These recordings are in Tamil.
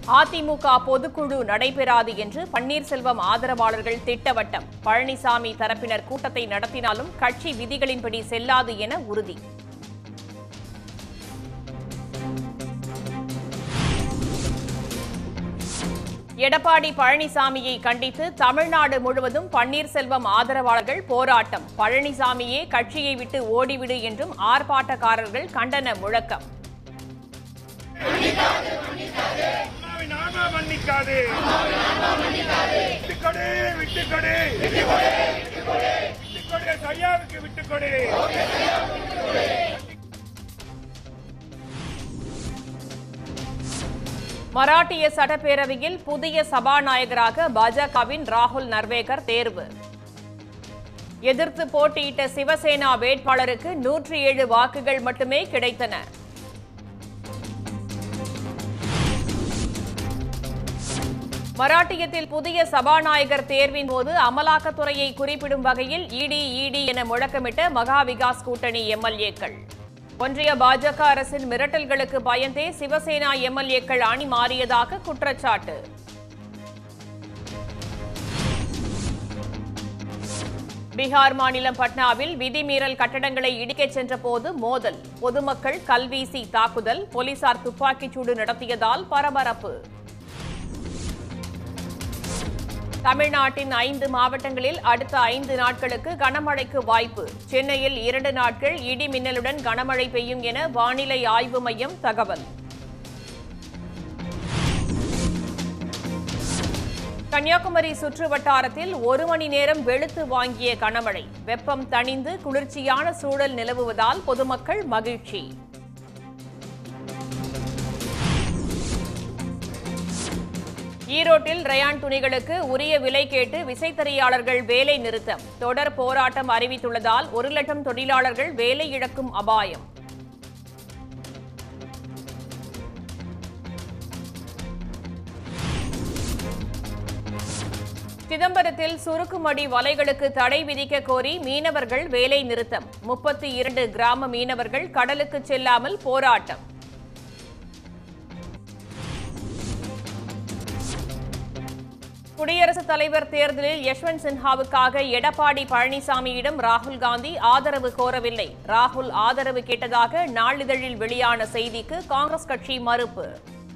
அதிமுக பொதுக்குழு நடைபெறாது என்று பன்னீர்செல்வம் ஆதரவாளர்கள் திட்டவட்டம். பழனிசாமி தரப்பினர் கூட்டத்தை நடத்தினாலும் கட்சி விதிகளின்படி செல்லாது என உறுதி. எடப்பாடி பழனிசாமியை கண்டித்து தமிழ்நாடு முழுவதும் பன்னீர்செல்வம் ஆதரவாளர்கள் போராட்டம். பழனிசாமியே கட்சியை விட்டு ஓடிவிடு என்றும் ஆர்ப்பாட்டக்காரர்கள் கண்டன முழக்கம். மராட்டிய சட்டப்பேரவையில் புதிய சபாநாயகராக பாஜகவின் ராகுல் நர்வேகர் தேர்வு. எதிர்த்து போட்டியிட்ட சிவசேனா வேட்பாளருக்கு 107 வாக்குகள் மட்டுமே கிடைத்தன. மராட்டியத்தில் புதிய சபாநாயகர் தேர்வின் போது அமலாக்கத்துறையை குறிப்பிடும் வகையில் இடி என முழக்கமிட்ட மகா விகாஸ் கூட்டணி எம்எல்ஏக்கள். ஒன்றிய பாஜக அரசின் மிரட்டல்களுக்கு பயந்தே சிவசேனா எம்எல்ஏக்கள் அணி மாறியதாக குற்றச்சாட்டு. பீகார் மாநிலம் பட்னாவில் விதிமீறல் கட்டடங்களை இடிக்கச் சென்றபோது மோதல். பொதுமக்கள் கல்வீசி தாக்குதல், போலீசார் துப்பாக்கிச்சூடு நடத்தியதால் பரபரப்பு. தமிழ்நாட்டின் 5 மாவட்டங்களில் அடுத்த 5 நாட்களுக்கு கனமழைக்கு வாய்ப்பு. சென்னையில் 2 நாட்கள் இடி மின்னலுடன் கனமழை பெய்யும் என வானிலை ஆய்வு மையம் தகவல். கன்னியாகுமரி சுற்று வட்டாரத்தில் 1 மணி நேரம் வெளுத்து வாங்கிய கனமழை. வெப்பம் தணிந்து குளிர்ச்சியான சூழல் நிலவுவதால் பொதுமக்கள் மகிழ்ச்சி. ஈரோட்டில் ரயான் துணிகளுக்கு உரிய விலை கேட்டு விசைத்தறியாளர்கள் வேலை நிறுத்தம். தொடர் போராட்டம் அறிவித்துள்ளதால் 1 லட்சம் தொழிலாளர்கள் வேலை இழக்கும் அபாயம். சிதம்பரத்தில் சுருக்குமடி வலைகளுக்கு தடை விதிக்க கோரி மீனவர்கள் வேலை நிறுத்தம். 32 கிராம மீனவர்கள் கடலுக்கு செல்லாமல் போராட்டம். குடியரசுத் தலைவர் தேர்தலில் யஷ்வந்த் சின்ஹாவுக்காக எடப்பாடி பழனிசாமியிடம் ராகுல் காந்தி ஆதரவு கோரவில்லை. ராகுல் ஆதரவு கேட்டதாக நாளிதழில் வெளியான செய்திக்கு காங்கிரஸ் கட்சி மறுப்பு.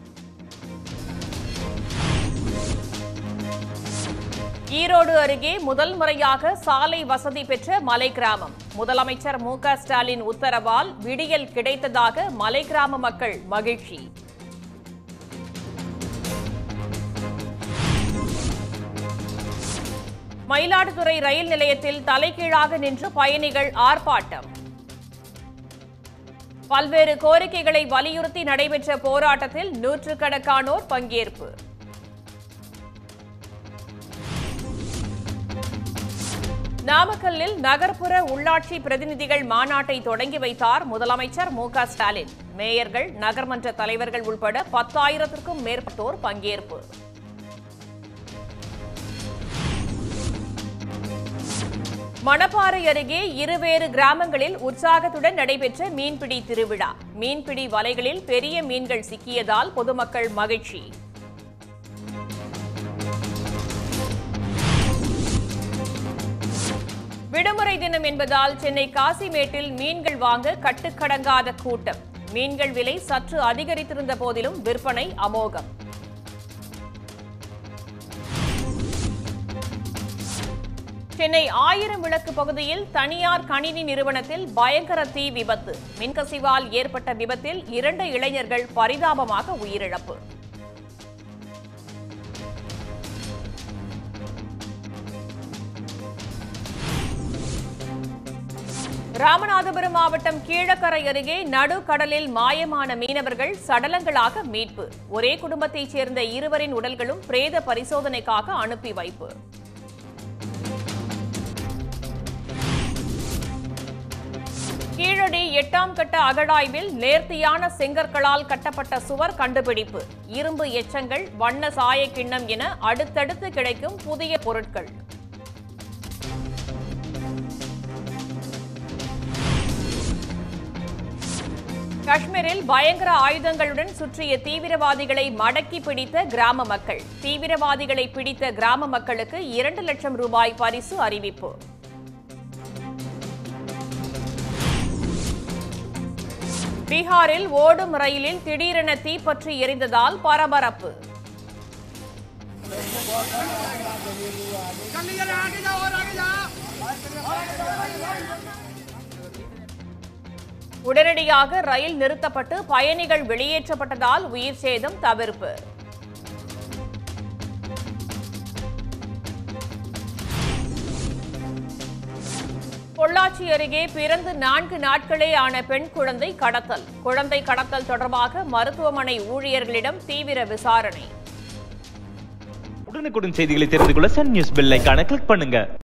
ஈரோடு அருகே முதல் முறையாக சாலை வசதி பெற்ற மலை கிராமம். முதலமைச்சர் மு.க. ஸ்டாலின் உத்தரவால் விடியல் கிடைத்ததாக மலை கிராம மக்கள் மகிழ்ச்சி. மயிலாடுதுறை ரயில் நிலையத்தில் தலைகீழாக நின்று பயணிகள் ஆர்ப்பாட்டம். பல்வேறு கோரிக்கைகளை வலியுறுத்தி நடைபெற்ற போராட்டத்தில் நூற்றுக்கணக்கானோர் பங்கேற்பு. நாமக்கல்லில் நகர்ப்புற உள்ளாட்சி பிரதிநிதிகள் மாநாட்டை தொடங்கி வைத்தார் முதலமைச்சர் மு.க. ஸ்டாலின். மேயர்கள், நகர்மன்ற தலைவர்கள் உட்பட 10,000க்கும் மேற்பட்டோர் பங்கேற்பு. மணப்பாறை அருகே இருவேறு கிராமங்களில் உற்சாகத்துடன் நடைபெற்ற மீன்பிடி திருவிழா. மீன்பிடி வலைகளில் பெரிய மீன்கள் சிக்கியதால் பொதுமக்கள் மகிழ்ச்சி. விடுமுறை தினம் என்பதால் சென்னை காசிமேட்டில் மீன்கள் வாங்க கட்டுக்கடங்காத கூட்டம். மீன்கள் விலை சற்று அதிகரித்திருந்த போதிலும் விற்பனை அமோகம். சென்னை 1000 விளக்கு பகுதியில் தனியார் கணினி நிறுவனத்தில் பயங்கர தீ விபத்து. மின்கசிவால் ஏற்பட்ட விபத்தில் 2 இளைஞர்கள் பரிதாபமாக உயிரிழப்பு. ராமநாதபுரம் மாவட்டம் கீழக்கரை அருகே நடுக்கடலில் மாயமான மீனவர்கள் சடலங்களாக மீட்பு. ஒரே குடும்பத்தைச் சேர்ந்த 2 உடல்களும் பிரேத பரிசோதனைக்காக அனுப்பி வைப்பு. கீழடி 8ஆம் கட்ட அகழாய்வில் நேர்த்தியான செங்கற்களால் கட்டப்பட்ட சுவர் கண்டுபிடிப்பு. இரும்பு எச்சங்கள், வண்ண சாய கிண்ணம் என அடுத்தடுத்து கிடைக்கும் புதிய பொருட்கள். காஷ்மீரில் பயங்கர ஆயுதங்களுடன் சுற்றிய தீவிரவாதிகளை மடக்கி பிடித்த கிராம மக்கள். தீவிரவாதிகளை பிடித்த கிராம மக்களுக்கு 2 லட்சம் ரூபாய் பரிசு அறிவிப்பு. பீகாரில் ஓடும் ரயிலில் திடீரென தீப்பற்றி எரிந்ததால் பரபரப்பு. உடனடியாக ரயில் நிறுத்தப்பட்டு பயணிகள் வெளியேற்றப்பட்டதால் உயிர் சேதம் தவிர்ப்பு. பொள்ளாச்சி அருகே பிறந்து 4 நாட்களே ஆன பெண் குழந்தை கடத்தல். குழந்தை கடத்தல் தொடர்பாக மருத்துவமனை ஊழியர்களிடம் தீவிர விசாரணை. உடனுக்குடன் செய்திகளை தெரிந்து கொள்ள சன் நியூஸ் பெல் ஐகானை கிளிக் பண்ணுங்க.